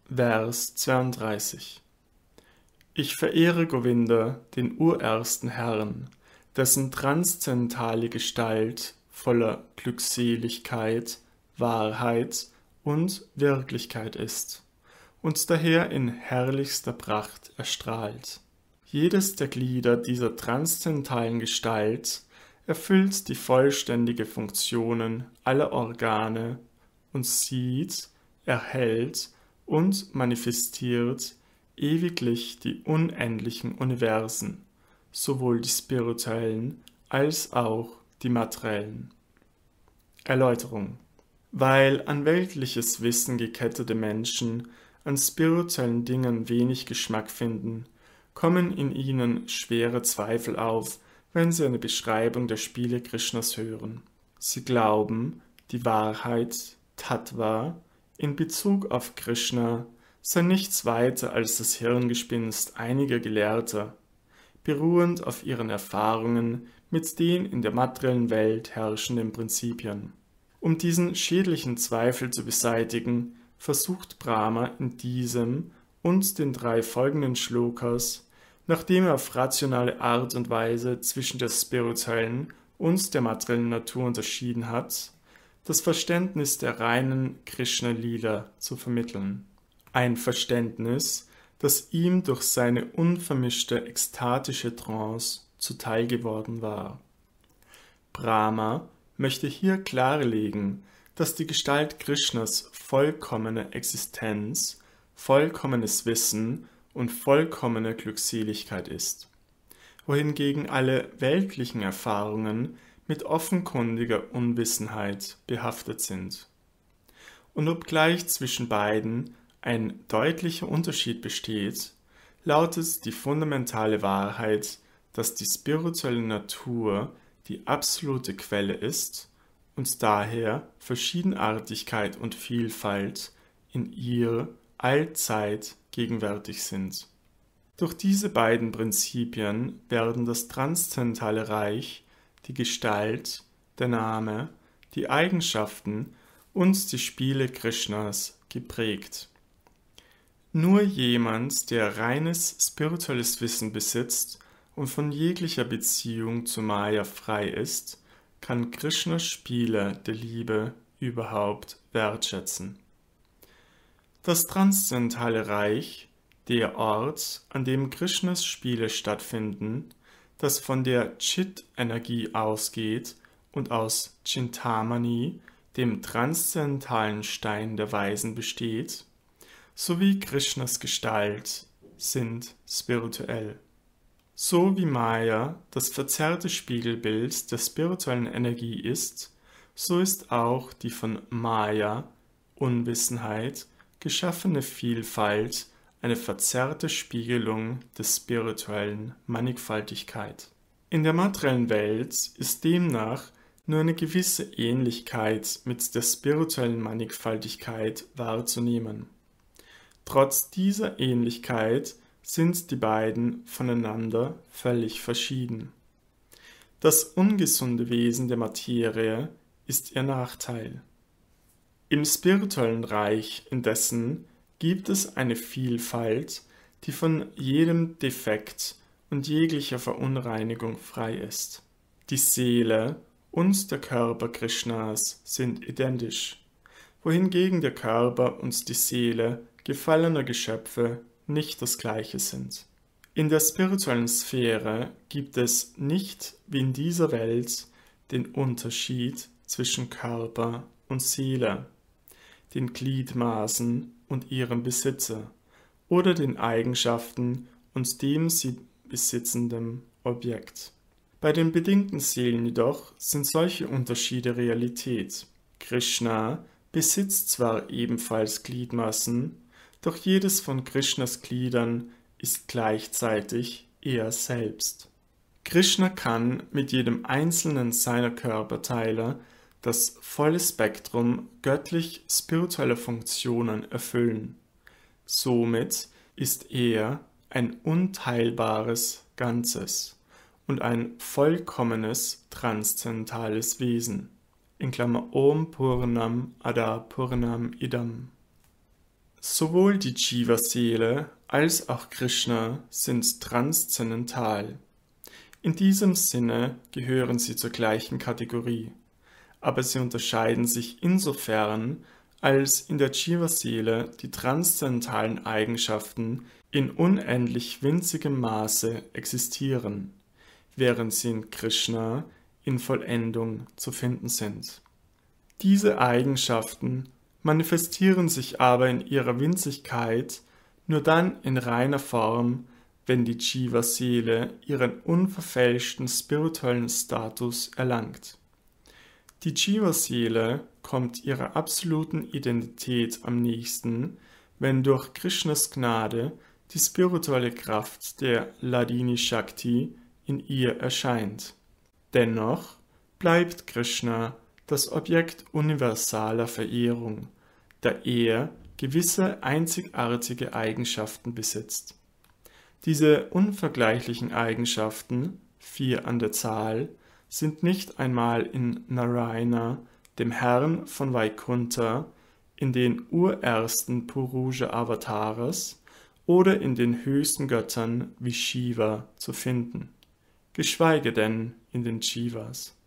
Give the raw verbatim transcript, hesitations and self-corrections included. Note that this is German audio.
Vers zweiunddreißig. Ich verehre Govinda, den urersten Herrn, dessen transzendentale Gestalt voller Glückseligkeit, Wahrheit und Wirklichkeit ist und daher in herrlichster Pracht erstrahlt. Jedes der Glieder dieser transzendentalen Gestalt erfüllt die vollständige Funktionen aller Organe und sieht, erhält und manifestiert ewiglich die unendlichen Universen, sowohl die spirituellen als auch die materiellen. Erläuterung: Weil an weltliches Wissen gekettete Menschen an spirituellen Dingen wenig Geschmack finden, kommen in ihnen schwere Zweifel auf, wenn sie eine Beschreibung der Spiele Krishnas hören. Sie glauben, die Wahrheit, Tattva, in Bezug auf Krishna sei nichts weiter als das Hirngespinst einiger Gelehrter, beruhend auf ihren Erfahrungen mit den in der materiellen Welt herrschenden Prinzipien. Um diesen schädlichen Zweifel zu beseitigen, versucht Brahma in diesem und den drei folgenden Shlokas, nachdem er auf rationale Art und Weise zwischen der spirituellen und der materiellen Natur unterschieden hat, das Verständnis der reinen Krishna-Lila zu vermitteln. Ein Verständnis, das ihm durch seine unvermischte ekstatische Trance zuteil geworden war. Brahma möchte hier klarlegen, dass die Gestalt Krishnas vollkommene Existenz, vollkommenes Wissen und vollkommene Glückseligkeit ist, wohingegen alle weltlichen Erfahrungen mit offenkundiger Unwissenheit behaftet sind. Und obgleich zwischen beiden ein deutlicher Unterschied besteht, lautet die fundamentale Wahrheit, dass die spirituelle Natur die absolute Quelle ist und daher Verschiedenartigkeit und Vielfalt in ihr allzeit gegenwärtig sind. Durch diese beiden Prinzipien werden das transzendentale Reich, die Gestalt, der Name, die Eigenschaften und die Spiele Krishnas geprägt. Nur jemand, der reines spirituelles Wissen besitzt und von jeglicher Beziehung zu Maya frei ist, kann Krishnas Spiele der Liebe überhaupt wertschätzen. Das transzendentale Reich, der Ort, an dem Krishnas Spiele stattfinden, das von der Chit-Energie ausgeht und aus Chintamani, dem transzendentalen Stein der Weisen, besteht, sowie Krishnas Gestalt, sind spirituell. So wie Maya das verzerrte Spiegelbild der spirituellen Energie ist, so ist auch die von Maya, Unwissenheit, geschaffene Vielfalt eine verzerrte Spiegelung der spirituellen Mannigfaltigkeit. In der materiellen Welt ist demnach nur eine gewisse Ähnlichkeit mit der spirituellen Mannigfaltigkeit wahrzunehmen. Trotz dieser Ähnlichkeit sind die beiden voneinander völlig verschieden. Das ungesunde Wesen der Materie ist ihr Nachteil. Im spirituellen Reich indessen gibt es eine Vielfalt, die von jedem Defekt und jeglicher Verunreinigung frei ist. Die Seele und der Körper Krishnas sind identisch, wohingegen der Körper und die Seele gefallener Geschöpfe nicht das Gleiche sind. In der spirituellen Sphäre gibt es nicht wie in dieser Welt den Unterschied zwischen Körper und Seele, den Gliedmaßen und ihrem Besitzer oder den Eigenschaften und dem sie besitzenden Objekt. Bei den bedingten Seelen jedoch sind solche Unterschiede Realität. Krishna besitzt zwar ebenfalls Gliedmaßen, doch jedes von Krishnas Gliedern ist gleichzeitig er selbst. Krishna kann mit jedem einzelnen seiner Körperteile das volle Spektrum göttlich-spiritueller Funktionen erfüllen. Somit ist er ein unteilbares Ganzes und ein vollkommenes transzendentales Wesen. In Klammer Om Purnam Ada Purnam Idam. Sowohl die Jiva-Seele als auch Krishna sind transzendental. In diesem Sinne gehören sie zur gleichen Kategorie, aber sie unterscheiden sich insofern, als in der Jiva-Seele die transzendentalen Eigenschaften in unendlich winzigem Maße existieren, während sie in Krishna in Vollendung zu finden sind. Diese Eigenschaften manifestieren sich aber in ihrer Winzigkeit nur dann in reiner Form, wenn die Jiva-Seele ihren unverfälschten spirituellen Status erlangt. Die Jiva-Seele kommt ihrer absoluten Identität am nächsten, wenn durch Krishnas Gnade die spirituelle Kraft der Hladini Shakti in ihr erscheint. Dennoch bleibt Krishna das Objekt universaler Verehrung, da er gewisse einzigartige Eigenschaften besitzt. Diese unvergleichlichen Eigenschaften, vier an der Zahl, sind nicht einmal in Narayana, dem Herrn von Vaikuntha, in den urersten Purusha-Avataras oder in den höchsten Göttern wie Shiva zu finden, geschweige denn in den Jivas.